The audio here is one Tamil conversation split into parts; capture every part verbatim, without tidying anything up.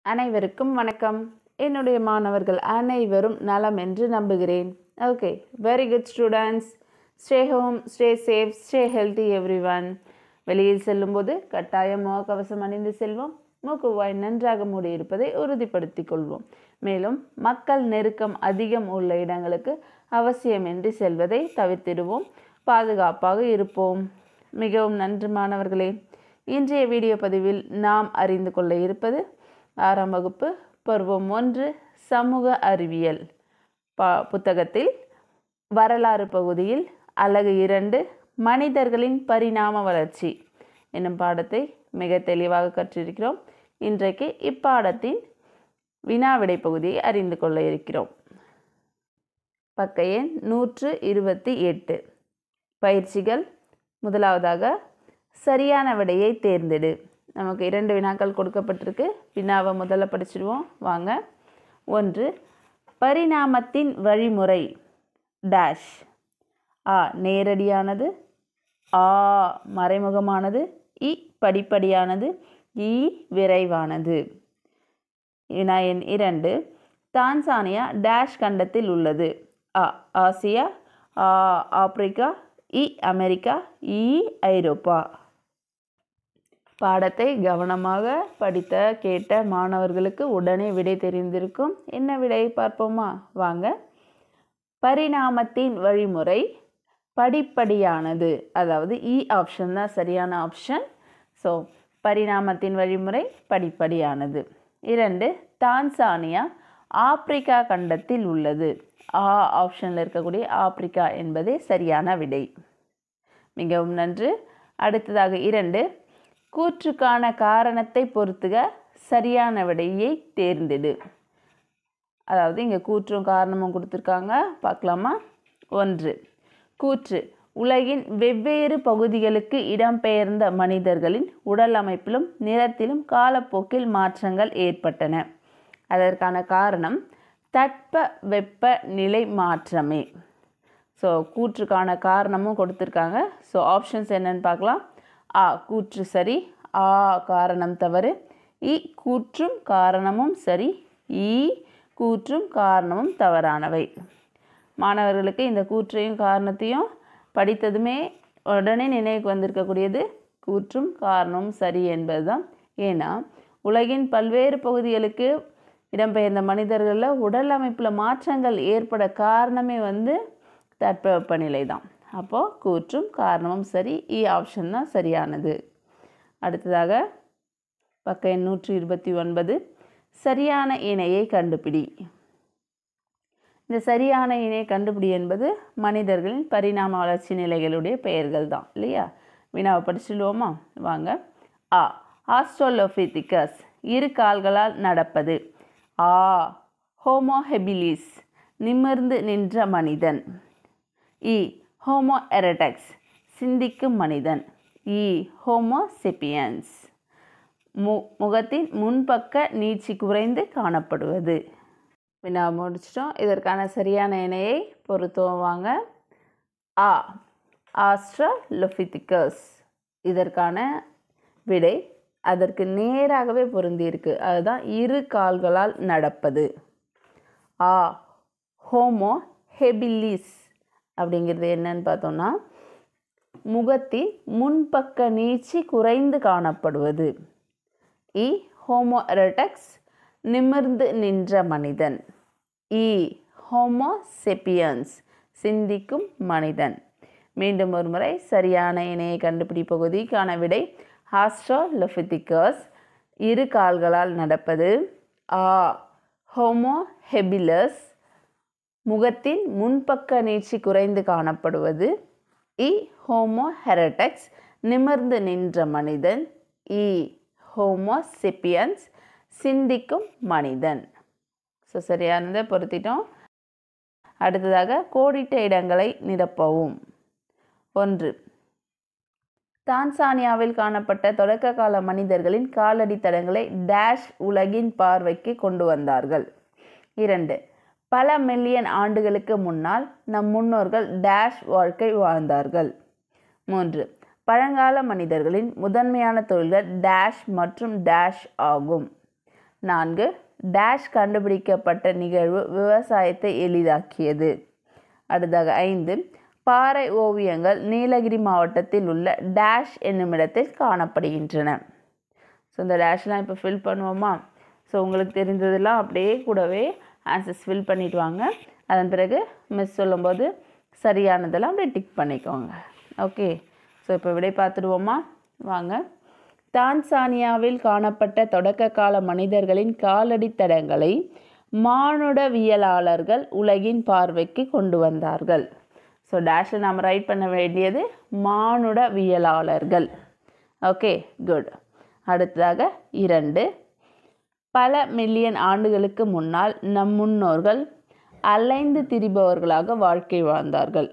அனைவருக்கும் வணக்கம். என்னுடைய மாணவர்கள் அனைவரும் நலம் என்று நம்புகிறேன். Okay, very good students. Stay home, stay safe, stay healthy everyone. வெளியில் செல்லும்போது கட்டாயம் முகக்கவசம் அணிந்து செல்வோம். மூக்குவாய் நன்றாக மூடியிருப்பதை உறுதிப்படுத்திக் கொள்வோம். மேலும் மக்கள் நெருக்கம் அதிகம் உள்ள இடங்களுக்கு அவசியமின்றி செல்வதை தவிர்த்திடுவோம். பாதுகாப்பாக இருப்போம். மிகவும் நன்றி மாணவர்களே. இன்றைய வீடியோ பதிவில் நாம் அறிந்து கொள்ள இருப்பது ஆறாம் வகுப்பு பருவம் ஒன்று சமூக அறிவியல் பா புத்தகத்தில் வரலாறு பகுதியில் அலகு இரண்டு மனிதர்களின் பரிணாம வளர்ச்சி என்னும் பாடத்தை மிக தெளிவாக கற்றிருக்கிறோம். இன்றைக்கு இப்பாடத்தின் வினாவிடை பகுதியை அறிந்து கொள்ள இருக்கிறோம். பக்க எண் நூற்று இருபத்தி எட்டு. பயிற்சிகள். முதலாவதாக சரியான விடையை தேர்ந்தெடு. நமக்கு இரண்டு வினாக்கள் கொடுக்கப்பட்டிருக்கு. வினாவை முதல்ல படிச்சிடுவோம் வாங்க. ஒன்று, பரிணாமத்தின் வழிமுறை டேஷ். ஆ நேரடியானது, ஆ மறைமுகமானது, இ படிப்படியானது, இ விரைவானது. வினா எண் இரண்டு, தான்சானியா டேஷ் கண்டத்தில் உள்ளது. அ ஆசியா, ஆ ஆப்பிரிக்கா, இ அமெரிக்கா, இ ஐரோப்பா. பாடத்தை கவனமாக படித்த கேட்ட மாணவர்களுக்கு உடனே விடை தெரிந்திருக்கும். என்ன விடை பார்ப்போமா வாங்க. பரிணாமத்தின் வழிமுறை படிப்படியானது, அதாவது இ ஆப்ஷன் தான் சரியான ஆப்ஷன். ஸோ பரிணாமத்தின் வழிமுறை படிப்படியானது. இரண்டு, தான்சானியா ஆப்பிரிக்கா கண்டத்தில் உள்ளது. ஆ ஆப்ஷனில் இருக்கக்கூடிய ஆப்பிரிக்கா என்பதே சரியான விடை. மிகவும் நன்று. அடுத்ததாக இரண்டு, கூற்றுக்கான காரணத்தை பொறுத்துக சரியான விடையை தேர்ந்தெடு. அதாவது இங்கே கூற்றும் காரணமும் கொடுத்துருக்காங்க, பார்க்கலாமா. ஒன்று, கூற்று உலகின் வெவ்வேறு பகுதிகளுக்கு இடம்பெயர்ந்த மனிதர்களின் உடல் அமைப்பிலும் நிறத்திலும் காலப்போக்கில் மாற்றங்கள் ஏற்பட்டன. அதற்கான காரணம் தட்ப வெப்ப நிலை மாற்றமே. ஸோ கூற்றுக்கான காரணமும் கொடுத்துருக்காங்க. ஸோ ஆப்ஷன்ஸ் என்னன்னு பார்க்கலாம். ஆ கூற்று சரி, ஆ காரணம் தவறு, இ கூற்றும் காரணமும் சரி, இ கூற்றும் காரணமும் தவறானவை. மாணவர்களுக்கு இந்த கூற்றையும் காரணத்தையும் படித்ததுமே உடனே நினைவுக்கு வந்திருக்கக்கூடியது கூற்றும் காரணமும் சரி என்பது தான். ஏன்னா உலகின் பல்வேறு பகுதிகளுக்கு இடம்பெயர்ந்த மனிதர்களில் உடல் அமைப்பில் மாற்றங்கள் ஏற்பட காரணமே வந்து தட்பவெப்பநிலை தான். அப்போது கூற்றும் காரணமும் சரி, இ ஆப்ஷன் தான் சரியானது. அடுத்ததாக பக்க எண் நூற்றி இருபத்தி ஒன்பது, சரியான இணையை கண்டுபிடி. இந்த சரியான இணையை கண்டுபிடி என்பது மனிதர்களின் பரிணாம வளர்ச்சி நிலைகளுடைய பெயர்கள் தான் இல்லையா. வினாவை படிச்சுடுவோமா வாங்க. ஆ ஆஸ்ட்ரோலோபிதிகஸ் இரு கால்களால் நடப்பது. ஆ ஹோமோ ஹெபிலிஸ் நிமிர்ந்து நின்ற மனிதன். இ ஹோமோ எரடக்ஸ் சிந்திக்கும் மனிதன். இ ஹோமோ செப்பியன்ஸ் மு முகத்தின் முன்பக்க நீட்சி குறைந்து காணப்படுவது. வினா முடிச்சிட்டோம். இதற்கான சரியான இணையை பொறுத்துவோம் வாங்க. ஆ ஆஸ்ட்ரோலோபிதிகஸ் இதற்கான விடை அதற்கு நேராகவே பொருந்தியிருக்கு. அதுதான் இரு கால்களால் நடப்பது. ஆ ஹோமோ ஹெபிலிஸ் அப்படிங்கிறது என்னன்னு பார்த்தோம்னா முகத்தின் முன்பக்க நீட்சி குறைந்து காணப்படுவது. இ ஹோமோ எரடக்ஸ் நிமிர்ந்து நின்ற மனிதன். இ ஹோமோ செப்பியன்ஸ் சிந்திக்கும் மனிதன். மீண்டும் ஒரு முறை சரியான இணையை கண்டுபிடி பகுதிக்கான விடை ஆஸ்ட்ரோலோபிதிகஸ் இரு கால்களால் நடப்பது. ஆ ஹோமோ ஹெபிலஸ் முகத்தின் முன்பக்க நீட்சி குறைந்து காணப்படுவது. இ ஹோமோ எரடக்ஸ் நிமிர்ந்து நின்ற மனிதன். இ ஹோமோ செப்பியன்ஸ் சிந்திக்கும் மனிதன். ஸோ சரியானதை பொருத்திட்டோம். அடுத்ததாக கோடிட்ட இடங்களை நிரப்பவும். ஒன்று, தான்சானியாவில் காணப்பட்ட தொடக்க கால மனிதர்களின் காலடி தடங்களை டேஷ் உலகின் பார்வைக்கு கொண்டு வந்தார்கள். இரண்டு, பல மில்லியன் ஆண்டுகளுக்கு முன்னால் நம் முன்னோர்கள் டேஷ் வாழ்க்கை வாழ்ந்தார்கள். மூன்று, பழங்கால மனிதர்களின் முதன்மையான தொழில்கள் டேஷ் மற்றும் டேஷ் ஆகும். நான்கு டேஷ் கண்டுபிடிக்கப்பட்ட நிகழ்வு விவசாயத்தை எளிதாக்கியது. அடுத்ததாக ஐந்து பாறை ஓவியங்கள் நீலகிரி மாவட்டத்தில் உள்ள டேஷ் என்னுமிடத்தில் காணப்படுகின்றன. ஸோ இந்த டேஷ்லாம் இப்போ ஃபில் பண்ணுவோமா? ஸோ உங்களுக்கு தெரிஞ்சதெல்லாம் அப்படியே கூடவே ஆன்சர்ஸ் ஃபில் பண்ணிட்டு வாங்க. அதன் பிறகு மிஸ் சொல்லும்போது சரியானதெல்லாம் அப்படியே டிக் பண்ணிக்கோங்க. ஓகே, ஸோ இப்போ விடை பார்த்துடுவோமா? வாங்க. தான்சானியாவில் காணப்பட்ட தொடக்க கால மனிதர்களின் காலடி தடங்களை மானுடவியலாளர்கள் உலகின் பார்வைக்கு கொண்டு வந்தார்கள். ஸோ டேஷில் நாம் ரைட் பண்ண வேண்டியது மானுடவியலாளர்கள். Okay, good. அடுத்ததாக இரண்டு பல மில்லியன் ஆண்டுகளுக்கு முன்னால் நம் முன்னோர்கள் அலைந்து திரிபவர்களாக வாழ்க்கை வாழ்ந்தார்கள்.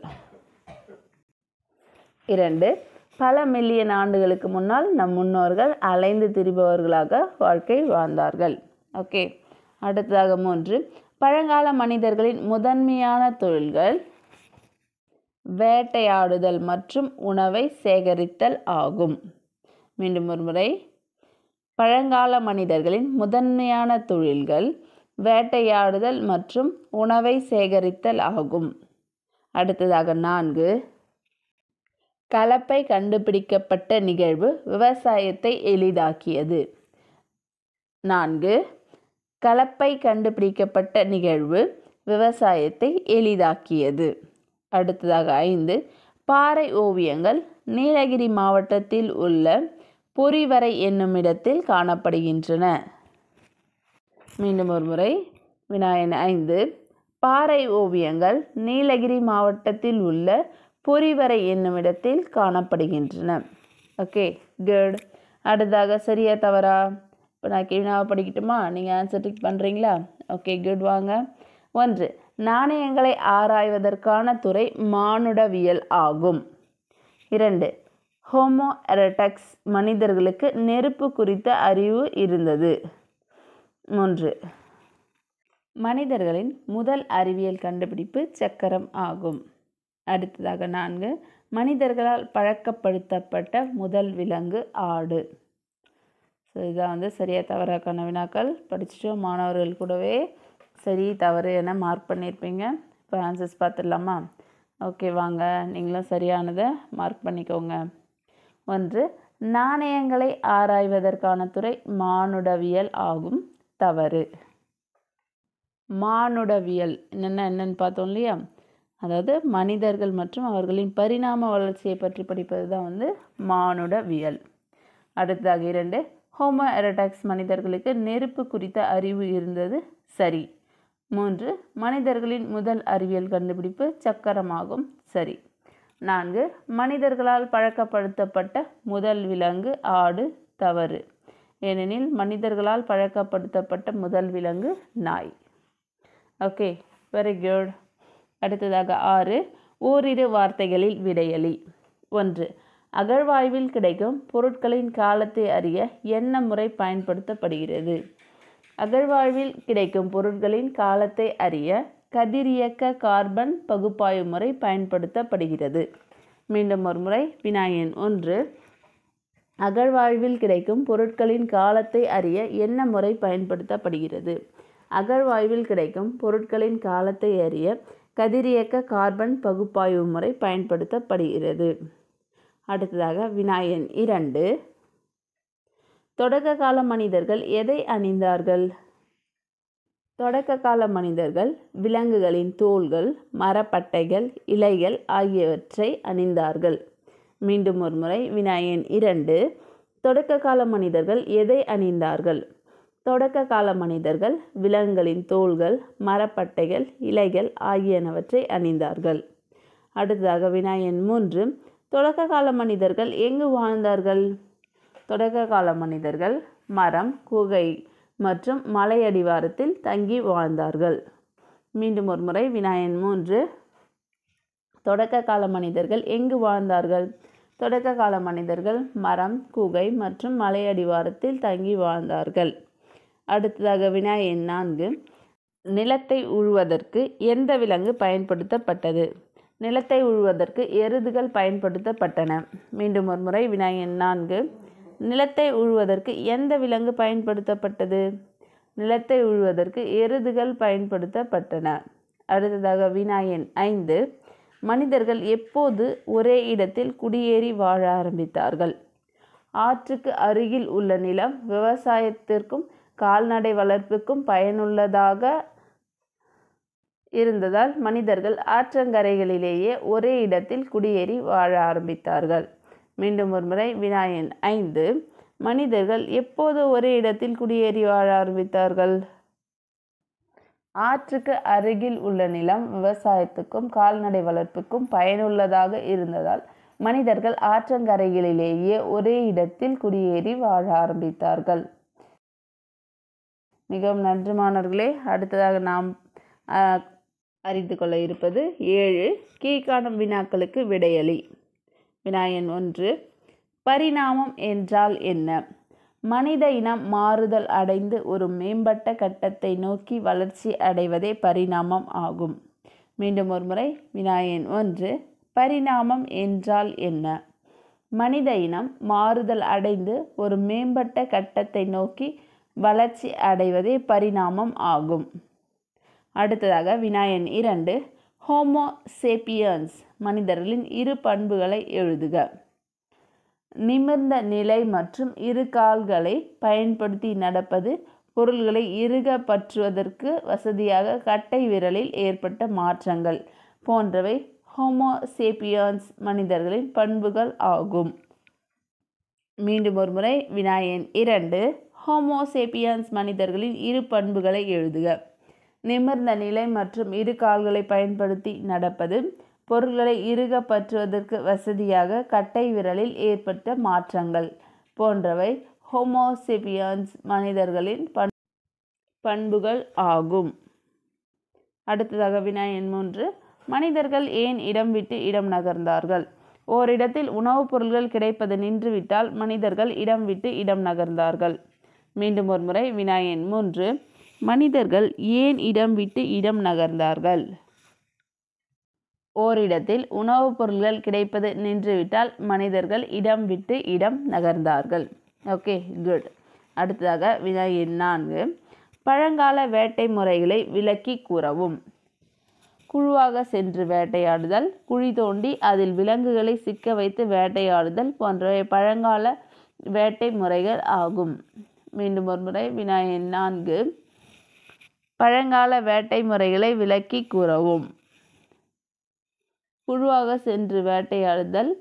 இரண்டு பல மில்லியன் ஆண்டுகளுக்கு முன்னால் நம் முன்னோர்கள் அலைந்து திரிபவர்களாக வாழ்க்கை வாழ்ந்தார்கள். ஓகே, அடுத்ததாக மூன்று பழங்கால மனிதர்களின் முதன்மையான தொழில்கள் வேட்டையாடுதல் மற்றும் உணவை சேகரித்தல் ஆகும். மீண்டும் ஒரு முறை. பழங்கால மனிதர்களின் முதன்மையான தொழில்கள் வேட்டையாடுதல் மற்றும் உணவை சேகரித்தல் ஆகும். அடுத்ததாக நான்கு கலப்பை கண்டுபிடிக்கப்பட்ட நிகழ்வு விவசாயத்தை எளிதாக்கியது. நான்கு கலப்பை கண்டுபிடிக்கப்பட்ட நிகழ்வு விவசாயத்தை எளிதாக்கியது. அடுத்ததாக ஐந்து பாறை ஓவியங்கள் நீலகிரி மாவட்டத்தில் உள்ள பொறிவரை என்னும் இடத்தில் காணப்படுகின்றன. மீண்டும் ஒரு முறை. வினாயன் ஐந்து பாறை ஓவியங்கள் நீலகிரி மாவட்டத்தில் உள்ள பொறிவரை என்னும் இடத்தில் காணப்படுகின்றன. Okay, good. அடுத்ததாக சரியா தவறா? இப்போ நான் வினாவை படிக்கட்டுமா? நீங்கள் ஆன்சர் டிக் பண்ணுறீங்களா? Okay, good. வாங்க. ஒன்று நாணயங்களை ஆராய்வதற்கான துறை மானுடவியல் ஆகும். இரண்டு ஹோமோ எரெக்டஸ் மனிதர்களுக்கு நெருப்பு குறித்த அறிவு இருந்தது. மூன்று மனிதர்களின் முதல் அறிவியல் கண்டுபிடிப்பு சக்கரம் ஆகும். அடுத்ததாக நான்கு மனிதர்களால் பழக்கப்படுத்தப்பட்ட முதல் விலங்கு ஆடு. ஸோ இதான் வந்து சரியா தவறாக்கான வினாக்கள். படிச்சுட்டோம். மாணவர்கள் கூடவே சரி தவறு என மார்க் பண்ணியிருப்பீங்க. இப்போ ஆன்சர்ஸ் பார்த்துடலாமா? ஓகே, வாங்க. நீங்களும் சரியானதை மார்க் பண்ணிக்கோங்க. ஒன்று நாணயங்களை ஆராய்வதற்கான துறை மானுடவியல் ஆகும். தவறு. மானுடவியல் என்னென்ன என்னன்னு பார்த்தோம் இல்லையா? அதாவது மனிதர்கள் மற்றும் அவர்களின் பரிணாம வளர்ச்சியை பற்றி படிப்பது தான் வந்து மானுடவியல். அடுத்ததாக இரண்டு ஹோமோ எரெக்டஸ் மனிதர்களுக்கு நெருப்பு குறித்த அறிவு இருந்தது. சரி. மூன்று மனிதர்களின் முதல் அறிவியல் கண்டுபிடிப்பு சக்கரமாகும். சரி. நான்கு மனிதர்களால் பழக்கப்படுத்தப்பட்ட முதல் விலங்கு ஆடு. தவறு. ஏனெனில் மனிதர்களால் பழக்கப்படுத்தப்பட்ட முதல் விலங்கு நாய். Okay, very good. அடுத்ததாக ஆறு ஓரிரு வார்த்தைகளில் விடையளி. ஒன்று அகழ்வாய்வில் கிடைக்கும் பொருட்களின் காலத்தை அறிய என்ன முறை பயன்படுத்தப்படுகிறது? அகழ்வாய்வில் கிடைக்கும் பொருட்களின் காலத்தை அறிய கதிரியக்க கார்பன் பகுப்பாய்வு முறை பயன்படுத்தப்படுகிறது. மீண்டும் ஒரு முறை. வினாயன் ஒன்று அகழ்வாய்வில் கிடைக்கும் பொருட்களின் காலத்தை அறிய என்ன முறை பயன்படுத்தப்படுகிறது? அகழ்வாய்வில் கிடைக்கும் பொருட்களின் காலத்தை அறிய கதிரியக்க கார்பன் பகுப்பாய்வு முறை பயன்படுத்தப்படுகிறது. அடுத்ததாக வினாயன் இரண்டு தொடக்க கால மனிதர்கள் எதை அணிந்தார்கள்? தொடக்க கால மனிதர்கள் விலங்குகளின் தோல்கள், மரப்பட்டைகள், இலைகள் ஆகியவற்றை அணிந்தார்கள். மீண்டும் ஒரு முறை. வினாயன் இரண்டு தொடக்க கால மனிதர்கள் எதை அணிந்தார்கள்? தொடக்க கால மனிதர்கள் விலங்குகளின் தோல்கள், மரப்பட்டைகள், இலைகள் ஆகியனவற்றை அணிந்தார்கள். அடுத்ததாக வினாயன் மூன்று தொடக்க கால மனிதர்கள் எங்கு வாழ்ந்தார்கள்? தொடக்க கால மனிதர்கள் மரம், குகை மற்றும் மலையடிவாரத்தில் தங்கி வாழ்ந்தார்கள். மீண்டும் ஒரு முறை. வினாயன் மூன்று தொடக்க கால மனிதர்கள் எங்கு வாழ்ந்தார்கள்? தொடக்க கால மனிதர்கள் மரம், குகை மற்றும் மலையடிவாரத்தில் தங்கி வாழ்ந்தார்கள். அடுத்ததாக வினாயன் நான்கு நிலத்தை உழுவதற்கு எந்த விலங்கு பயன்படுத்தப்பட்டது? நிலத்தை உழுவதற்கு எருதுகள் பயன்படுத்தப்பட்டன. மீண்டும் ஒரு முறை. வினாயன் நான்கு நிலத்தை உழுவதற்கு எந்த விலங்கு பயன்படுத்தப்பட்டது? நிலத்தை உழுவதற்கு எருதுகள் பயன்படுத்தப்பட்டன. அடுத்ததாக வினா எண் ஐந்து. மனிதர்கள் எப்போது ஒரே இடத்தில் குடியேறி வாழ ஆரம்பித்தார்கள்? ஆற்றுக்கு அருகில் உள்ள நிலம் விவசாயத்திற்கும் கால்நடை வளர்ப்புக்கும் பயனுள்ளதாக இருந்ததால் மனிதர்கள் ஆற்றங்கரைகளிலேயே ஒரே இடத்தில் குடியேறி வாழ ஆரம்பித்தார்கள். மீண்டும் ஒரு முறை வினா எண் ஐந்து. மனிதர்கள் எப்போது ஒரே இடத்தில் குடியேறி வாழ ஆரம்பித்தார்கள்? ஆற்றுக்கு அருகில் உள்ள நிலம் விவசாயத்துக்கும் கால்நடை வளர்ப்புக்கும் பயனுள்ளதாக இருந்ததால் மனிதர்கள் ஆற்றங்கரைகளிலேயே ஒரே இடத்தில் குடியேறி வாழ ஆரம்பித்தார்கள். மிகவும் நன்றி மாணவர்களே. அடுத்ததாக நாம் அறிந்து கொள்ள இருப்பது ஏழு. கீழ்காணும் வினாக்களுக்கு விடையளி. வினா எண் ஒன்று. பரிணாமம் என்றால் என்ன? மனித இனம் மாறுதல் அடைந்து ஒரு மேம்பட்ட கட்டத்தை நோக்கி வளர்ச்சி அடைவதே பரிணாமம் ஆகும். மீண்டும் ஒரு முறை வினா எண் ஒன்று. பரிணாமம் என்றால் என்ன? மனித இனம் மாறுதல் அடைந்து ஒரு மேம்பட்ட கட்டத்தை நோக்கி வளர்ச்சி அடைவதே பரிணாமம் ஆகும். அடுத்ததாக வினா எண் இரண்டு. ஹோமோ சேப்பியன்ஸ் மனிதர்களின் இரு பண்புகளை எழுதுக. நிமிர்ந்த நிலை மற்றும் இரு கால்களை பயன்படுத்தி நடப்பது, பொருள்களை இறுக பற்றுவதற்கு வசதியாக கட்டை விரலில் ஏற்பட்ட மாற்றங்கள் போன்றவை ஹோமோ சேப்பியன்ஸ் மனிதர்களின் பண்புகள் ஆகும். மீண்டும் ஒரு முறை வினா எண் இரண்டு. ஹோமோ சேப்பியன்ஸ் மனிதர்களின் இரு பண்புகளை எழுதுக. நிமிர்ந்த நிலை மற்றும் இரு கால்களை பயன்படுத்தி நடப்பது, பொருள்களை இறுக பற்றுவதற்கு வசதியாக கட்டை விரலில் ஏற்பட்ட மாற்றங்கள் போன்றவை ஹோமோ சேப்பியன்ஸ் மனிதர்களின் பண் பண்புகள் ஆகும். அடுத்ததாக வினா எண் மூன்று. மனிதர்கள் ஏன் இடம் விட்டு இடம் நகர்ந்தார்கள்? ஓரிடத்தில் உணவுப் பொருள்கள் கிடைப்பது நின்றுவிட்டால் மனிதர்கள் இடம் விட்டு இடம் நகர்ந்தார்கள். மீண்டும் ஒரு முறை வினா எண் மூன்று. மனிதர்கள் ஏன் இடம் விட்டு இடம் நகர்ந்தார்கள்? ஓரிடத்தில் உணவுப் பொருள்கள் கிடைப்பது நின்றுவிட்டால் மனிதர்கள் இடம் விட்டு இடம் நகர்ந்தார்கள். Okay, good. அடுத்ததாக வினா எண் நான்கு. பழங்கால வேட்டை முறைகளை விளக்கி கூறவும். குழுவாக சென்று வேட்டையாடுதல், குழி தோண்டி அதில் விலங்குகளை சிக்க வைத்து வேட்டையாடுதல் போன்றவை பழங்கால வேட்டை முறைகள் ஆகும். மீண்டும் ஒரு முறை வினா எண் நான்கு. பழங்கால வேட்டை முறைகளை விளக்கி கூறவும். குழுவாக சென்று வேட்டையாடுதல்,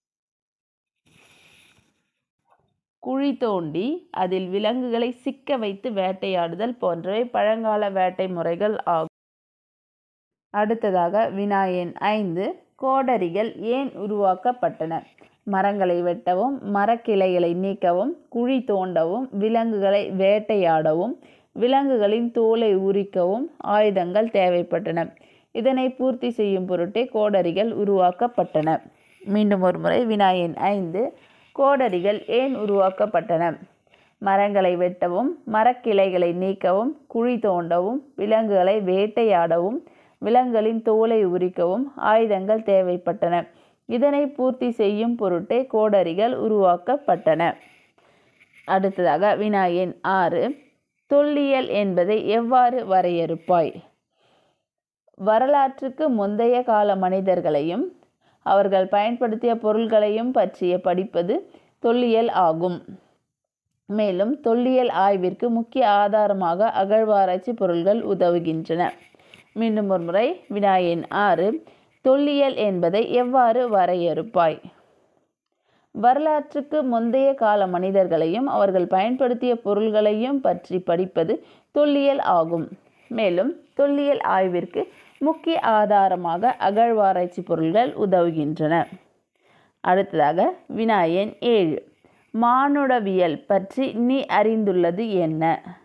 குழி தோண்டி அதில் விலங்குகளை சிக்க வைத்து வேட்டையாடுதல் போன்றவை பழங்கால வேட்டை முறைகள் ஆகும். அடுத்ததாக வினா எண் ஐந்து. கோடரிகள் ஏன் உருவாக்கப்பட்டன? மரங்களை வெட்டவும், மரக்கிளைகளை நீக்கவும், குழி தோண்டவும், விலங்குகளை வேட்டையாடவும், விலங்குகளின் தோலை உரிக்கவும் ஆயுதங்கள் தேவைப்பட்டன. இதனை பூர்த்தி செய்யும் பொருட்டே கோடரிகள் உருவாக்கப்பட்டன. மீண்டும் ஒரு முறை வினா எண் ஐந்து. கோடரிகள் ஏன் உருவாக்கப்பட்டன? மரங்களை வெட்டவும், மரக்கிளைகளை நீக்கவும், குழி தோண்டவும், விலங்குகளை வேட்டையாடவும், விலங்குகளின் தோலை உரிக்கவும் ஆயுதங்கள் தேவைப்பட்டன. இதனை பூர்த்தி செய்யும் பொருட்டே கோடரிகள் உருவாக்கப்பட்டன. அடுத்ததாக வினா எண் ஆறு. தொல்லியல் என்பதை எவ்வாறு வரையறுப்பாய்? வரலாற்றுக்கு முந்தைய கால மனிதர்களையும் அவர்கள் பயன்படுத்திய பொருள்களையும் பற்றிய படிப்பது தொல்லியல் ஆகும். மேலும் தொல்லியல் ஆய்விற்கு முக்கிய ஆதாரமாக அகழ்வாராய்ச்சி பொருள்கள் உதவுகின்றன. மீண்டும் ஒரு முறை வினா எண் ஆறு. தொல்லியல் என்பதை எவ்வாறு வரையறுப்பாய்? வரலாற்றுக்கு முந்தைய கால மனிதர்களையும் அவர்கள் பயன்படுத்திய பொருள்களையும் பற்றி படிப்பது தொல்லியல் ஆகும். மேலும் தொல்லியல் ஆய்விற்கு முக்கிய ஆதாரமாக அகழ்வாராய்ச்சி பொருள்கள் உதவுகின்றன. அடுத்ததாக வினா எண் ஏழு. மானுடவியல் பற்றி நீ அறிந்துள்ளது என்ன?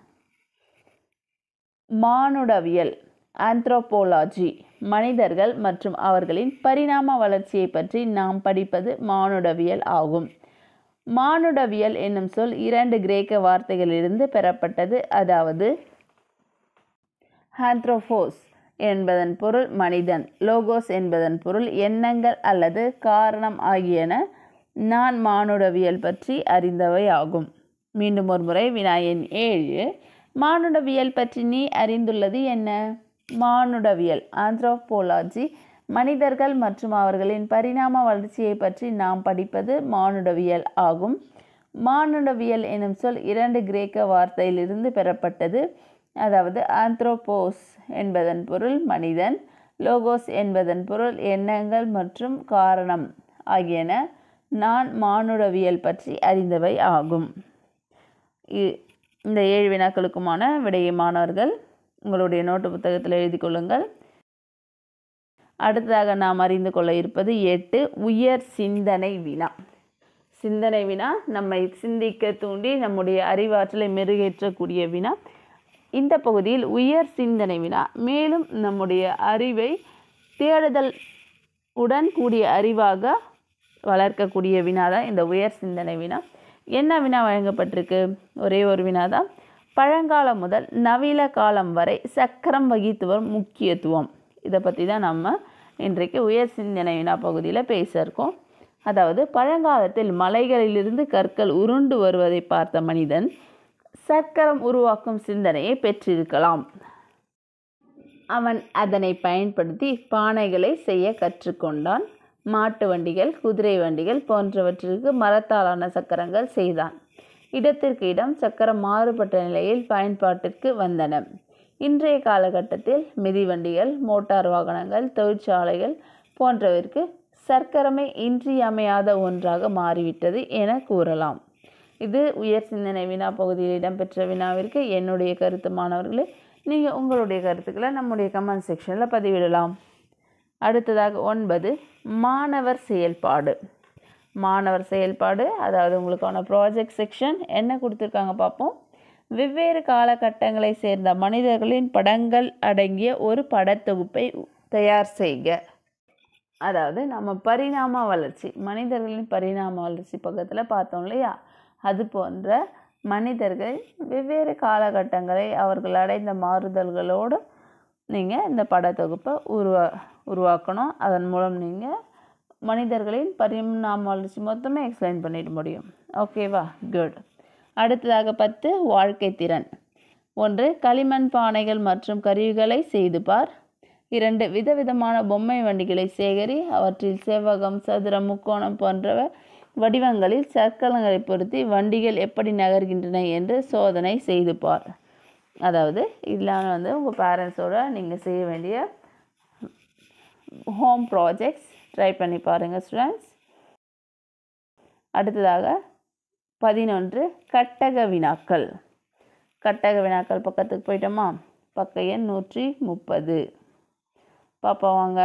மானுடவியல் ஆந்த்ரோபோலாஜி மனிதர்கள் மற்றும் அவர்களின் பரிணாம வளர்ச்சியை பற்றி நாம் படிப்பது மானுடவியல் ஆகும். மானுடவியல் என்னும் சொல் இரண்டு கிரேக்க வார்த்தைகளிலிருந்து பெறப்பட்டது. அதாவது ஆந்த்ரோபோஸ் என்பதன் பொருள் மனிதன், லோகோஸ் என்பதன் பொருள் எண்ணங்கள் அல்லது காரணம் ஆகியன நான் மானுடவியல் பற்றி அறிந்தவை ஆகும். மீண்டும் ஒரு முறை வினா எண் ஏழு. மானுடவியல் பற்றி நீ அறிந்துள்ளது என்ன? மானுடவியல் ஆந்த்ரோபோலாஜி மனிதர்கள் மற்றும் அவர்களின் பரிணாம வளர்ச்சியை பற்றி நாம் படிப்பது மானுடவியல் ஆகும். மானுடவியல் எனும் சொல் இரண்டு கிரேக்க வார்த்தையிலிருந்து பெறப்பட்டது. அதாவது ஆந்த்ரோபோஸ் என்பதன் பொருள் மனிதன், லோகோஸ் என்பதன் பொருள் எண்ணங்கள் மற்றும் காரணம் ஆகியன நான் மானுடவியல் பற்றி அறிந்தவை ஆகும். இந்த ஏழு வினாக்களுக்குமான விடையை மாணவர்கள் உங்களுடைய நோட்டு புத்தகத்தில் எழுதி கொள்ளுங்கள். அடுத்ததாக நாம் அறிந்து கொள்ள இருப்பது எட்டு உயர் சிந்தனை வினா. சிந்தனை வினா நம்மை சிந்திக்க தூண்டி நம்முடைய அறிவாற்றலை மெருகேற்றக்கூடிய வினா. இந்த பகுதியில் உயர் சிந்தனை வினா மேலும் நம்முடைய அறிவை தேடுதல் உடன் கூடிய அறிவாக வளர்க்கக்கூடிய வினா தான் இந்த உயர் சிந்தனை வினா. என்ன வினா வழங்கப்பட்டிருக்கு? ஒரே ஒரு வினா தான். பழங்காலம் முதல் நவீன காலம் வரை சக்கரம் வகித்து வரும் முக்கியத்துவம். இதை பற்றி தான் நம்ம இன்றைக்கு உயர் சிந்தனை வினா பகுதியில் பேச இருக்கோம். அதாவது பழங்காலத்தில் மலைகளிலிருந்து கற்கள் உருண்டு வருவதை பார்த்த மனிதன் சக்கரம் உருவாக்கும் சிந்தனையை பெற்றிருக்கலாம். அவன் அதனை பயன்படுத்தி பானைகளை செய்ய கற்றுக்கொண்டான். மாட்டு வண்டிகள், குதிரை வண்டிகள் போன்றவற்றிற்கு மரத்தாலான சக்கரங்கள் செய்தான். இடத்திற்கு இடம் சக்கரம் மாறுபட்ட நிலையில் பயன்பாட்டிற்கு வந்தன. இன்றைய காலகட்டத்தில் மிதிவண்டிகள், மோட்டார் வாகனங்கள், தொழிற்சாலைகள் போன்றவற்றிற்கு சக்கரமே இன்றியமையாத ஒன்றாக மாறிவிட்டது என கூறலாம். இது உயர் சிந்தனை வினா பகுதியில் இடம்பெற்ற வினாவிற்கு என்னுடைய கருத்து. மாணவர்களே, நீங்கள் உங்களுடைய கருத்துக்களை நம்முடைய கமெண்ட் செக்ஷனில் பதிவிடலாம். அடுத்ததாக ஒன்பது மாணவர் செயல்பாடு. மாணவர் செயல்பாடு அதாவது உங்களுக்கான ப்ராஜெக்ட் செக்ஷன் என்ன கொடுத்துருக்காங்க பார்ப்போம். வெவ்வேறு காலகட்டங்களை சேர்ந்த மனிதர்களின் படங்கள் அடங்கிய ஒரு படத்தொகுப்பை தயார் செய்க. அதாவது நம்ம பரிணாம வளர்ச்சி, மனிதர்களின் பரிணாம வளர்ச்சி பக்கத்தில் பார்த்தோம் இல்லையா, அது போன்ற மனிதர்கள் வெவ்வேறு காலகட்டங்களை அவர்கள் அடைந்த மாறுதல்களோடு நீங்கள் இந்த படத்தொகுப்பை உருவா உருவாக்கணும். அதன் மூலம் நீங்கள் மனிதர்களின் பரிணாம வளர்ச்சி மொத்தமே எக்ஸ்பிளைன் பண்ணிட முடியும். ஓகேவா? குட். அடுத்ததாக பத்து வாழ்க்கை திறன். ஒன்று களிமண் பானைகள் மற்றும் கருவிகளை செய்து பார். இரண்டு விதவிதமான பொம்மை வண்டிகளை சேகரி. அவற்றில் செவ்வகம், சதுரம், முக்கோணம் போன்ற வடிவங்களில் சக்கரங்களை பொருத்தி வண்டிகள் எப்படி நகர்கின்றன என்று சோதனை செய்து பார். அதாவது இதெல்லாம் வந்து உங்கள் பேரண்ட்ஸோட நீங்கள் செய்ய வேண்டிய ஹோம் ப்ராஜெக்ட்ஸ். ட்ரை பண்ணி பாருங்கள் ஸ்டூடெண்ட்ஸ். அடுத்ததாக பதினொன்று கட்டக வினாக்கள். கட்டக வினாக்கள் பக்கத்துக்கு போயிட்டோமா? பக்க எண் நூற்றி முப்பது. பாப்பா வாங்க.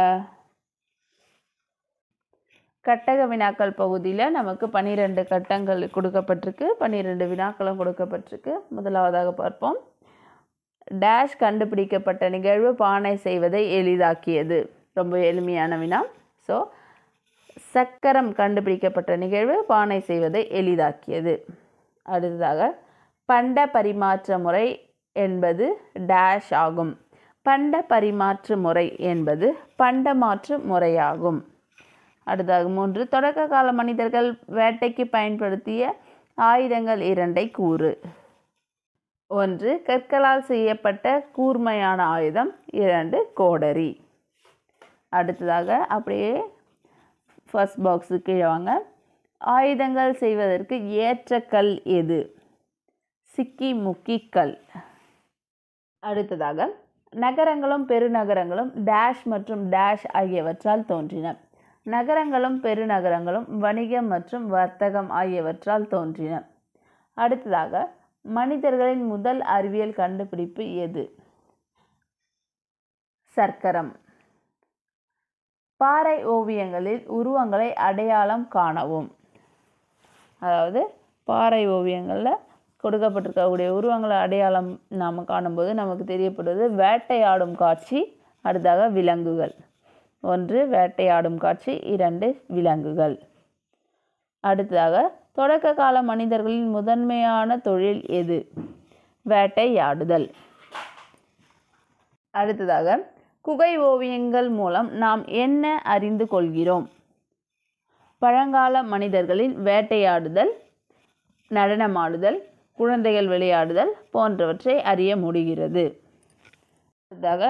கட்டக வினாக்கள் பகுதியில் நமக்கு பன்னிரெண்டு கட்டங்கள் கொடுக்கப்பட்டிருக்கு, பன்னிரெண்டு வினாக்களும் கொடுக்கப்பட்டிருக்கு. முதலாவதாக பார்ப்போம். டேஷ் கண்டுபிடிக்கப்பட்ட நிகழ்வு பானை செய்வதை எளிதாக்கியது. ரொம்ப எளிமையான வினா. ஸோ சக்கரம் கண்டுபிடிக்கப்பட்ட நிகழ்வு பானை செய்வதை எளிதாக்கியது. அடுத்ததாக பண்ட பரிமாற்ற முறை என்பது டேஷ் ஆகும். பண்ட பரிமாற்று முறை என்பது பண்டமாற்று முறையாகும். அடுத்ததாக மூன்று தொடக்க கால மனிதர்கள் வேட்டைக்கு பயன்படுத்திய ஆயுதங்கள் இரண்டை கூறு. ஒன்று கற்களால் செய்யப்பட்ட கூர்மையான ஆயுதம், இரண்டு கோடரி. அடுத்ததாக அப்படியே ஃபர்ஸ்ட் பாக்ஸு கீழே வாங்க. ஆயுதங்கள் செய்வதற்கு ஏற்ற கல் எது? சிக்கி முக்கி கல். அடுத்ததாக நகரங்களும் பெருநகரங்களும் டேஷ் மற்றும் டேஷ் ஆகியவற்றால் தோன்றின. நகரங்களும் பெருநகரங்களும் வணிகம் மற்றும் வர்த்தகம் ஆகியவற்றால் தோன்றின. அடுத்ததாக மனிதர்களின் முதல் அறிவியல் கண்டுபிடிப்பு எது? சக்கரம். பாறை ஓவியங்களில் உருவங்களை அடையாளம் காணவும். அதாவது பாறை ஓவியங்களில் கொடுக்கப்பட்டிருக்கக்கூடிய உருவங்களை அடையாளம் நாம் காணும்போது நமக்கு தெரியப்படுவது வேட்டையாடும் காட்சி, அடுத்ததாக விலங்குகள். ஒன்று வேட்டையாடும் காட்சி, இரண்டு விலங்குகள். அடுத்ததாக தொடக்க கால மனிதர்களின் முதன்மையான தொழில் எது? வேட்டையாடுதல். அடுத்ததாக குகை ஓவியங்கள் மூலம் நாம் என்ன அறிந்து கொள்கிறோம்? பழங்கால மனிதர்களின் வேட்டையாடுதல், நடனமாடுதல், குழந்தைகள் விளையாடுதல் போன்றவற்றை அறிய முடிகிறது. அடுத்ததாக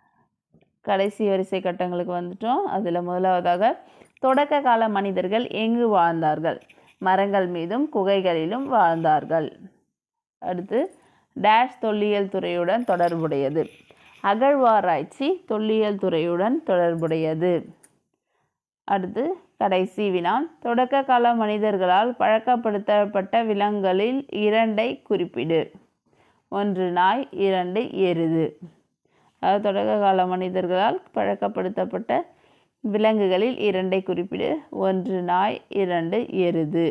கடைசி வரிசை கட்டங்களுக்கு வந்துட்டோம். அதில் முதலாவதாக தொடக்க கால மனிதர்கள் எங்கு வாழ்ந்தார்கள்? மரங்கள் மீதும் குகைகளிலும் வாழ்ந்தார்கள். அடுத்து டேஷ் தொல்லியல் துறையுடன் தொடர்புடையது. அகழ்வாராய்ச்சி தொல்லியல் துறையுடன் தொடர்புடையது. அடுத்து கடைசி வினா, தொடக்க கால மனிதர்களால் பழக்கப்படுத்தப்பட்ட விலங்குகளில் இரண்டை குறிப்பிடு. ஒன்று நாய், இரண்டு எருது. அதாவது தொடக்க கால மனிதர்களால் பழக்கப்படுத்தப்பட்ட விலங்குகளில் இரண்டை குறிப்பிடு. ஒன்று நாய், இரண்டு எருது.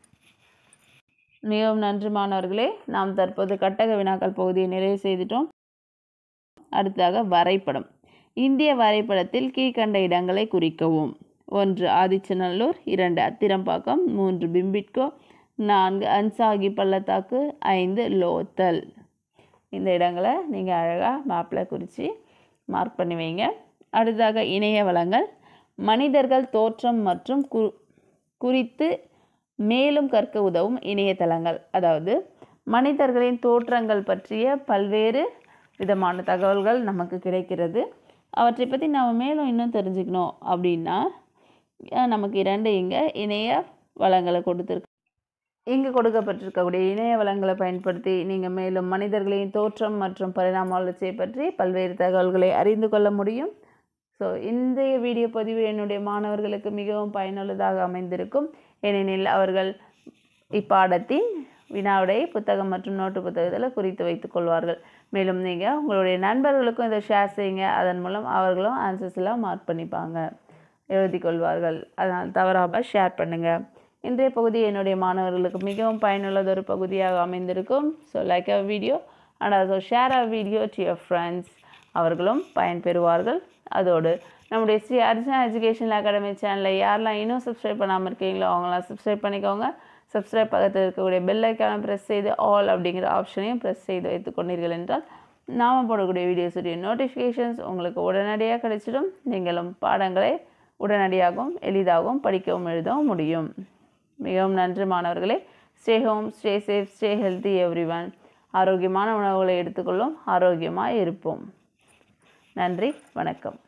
மிகவும் நன்றி மாணவர்களே. நாம் தற்போது கட்டக வினாக்கள் பகுதியை நிறைவு செய்துட்டோம். அடுத்ததாக வரைபடம். இந்திய வரைபடத்தில் கீழ்கண்ட இடங்களை குறிக்கவும். ஒன்று ஆதிச்சநல்லூர், இரண்டு அத்திரம்பாக்கம், மூன்று பிம்பிட்கோ, நான்கு அன்சாகி பள்ளத்தாக்கு, ஐந்து லோத்தல். இந்த இடங்களை நீங்கள் அழகாக மேப்பில் குறித்து மார்க் பண்ணி வைங்க. அடுத்ததாக இணைய வளங்கள். மனிதர்கள் தோற்றம் மற்றும் கு குறித்து மேலும் கற்க உதவும் இணையதளங்கள். அதாவது மனிதர்களின் தோற்றங்கள் பற்றிய பல்வேறு விதமான தகவல்கள் நமக்கு கிடைக்கிறது. அவற்றை பற்றி நாம் மேலும் இன்னும் தெரிஞ்சுக்கணும் அப்படின்னா நமக்கு இரண்டு இங்கே இணைய வளங்களை கொடுத்துருக்கு. இங்கு கொடுக்கப்பட்டிருக்கக்கூடிய இணைய வளங்களை பயன்படுத்தி நீங்கள் மேலும் மனிதர்களின் தோற்றம் மற்றும் பரிணாம வளர்ச்சியை பற்றி பல்வேறு தகவல்களை அறிந்து கொள்ள முடியும். ஸோ இந்த வீடியோ பதிவு என்னுடைய மாணவர்களுக்கு மிகவும் பயனுள்ளதாக அமைந்திருக்கும். ஏனெனில் அவர்கள் இப்பாடத்தின் வினாவிடை புத்தகம் மற்றும் நோட்டு புத்தகத்தில் குறித்து வைத்துக் கொள்வார்கள். மேலும் நீங்கள் உங்களுடைய நண்பர்களுக்கும் இதை ஷேர் செய்யுங்க. அதன் மூலம் அவர்களும் ஆன்சர்ஸ் எல்லாம் மார்க் பண்ணிப்பாங்க, எழுதி கொள்வார்கள். அதனால் தவறாமல் ஷேர் பண்ணுங்கள். இன்றைய பகுதி என்னுடைய மாணவர்களுக்கு மிகவும் பயனுள்ளது ஒரு பகுதியாக அமைந்திருக்கும். So like a video and also share a video to your friends. அவர்களும் பயன்பெறுவார்கள். அதோடு நம்முடைய ஸ்ரீ அர்ச்சனா எஜுகேஷனல் அகாடமி சேனலை யாரெல்லாம் இன்னும் சப்ஸ்கிரைப் பண்ணாமல் இருக்கீங்களோ அவங்களாம் சப்ஸ்கிரைப் பண்ணிக்கோங்க. சப்ஸ்கிரைப் பக்கத்தில் இருக்கக்கூடிய பெல் ஐக்கானை ப்ரெஸ் செய்து ஆல் அப்படிங்கிற ஆப்ஷனையும் ப்ரெஸ் செய்து வைத்துக் கொண்டீர்கள் என்றால் நாம் போடக்கூடிய வீடியோஸுடைய நோட்டிஃபிகேஷன்ஸ் உங்களுக்கு உடனடியாக கிடைச்சிடும். நீங்களும் பாடங்களை உடனடியாகவும் எளிதாகவும் படிக்கவும் எழுதவும் முடியும். மிகவும் நன்றி மாணவர்களே. Stay home, stay safe, stay healthy everyone. ஆரோக்கியமான உணவுகளை எடுத்துக்கொள்ளும், ஆரோக்கியமாக இருப்போம். நன்றி, வணக்கம்.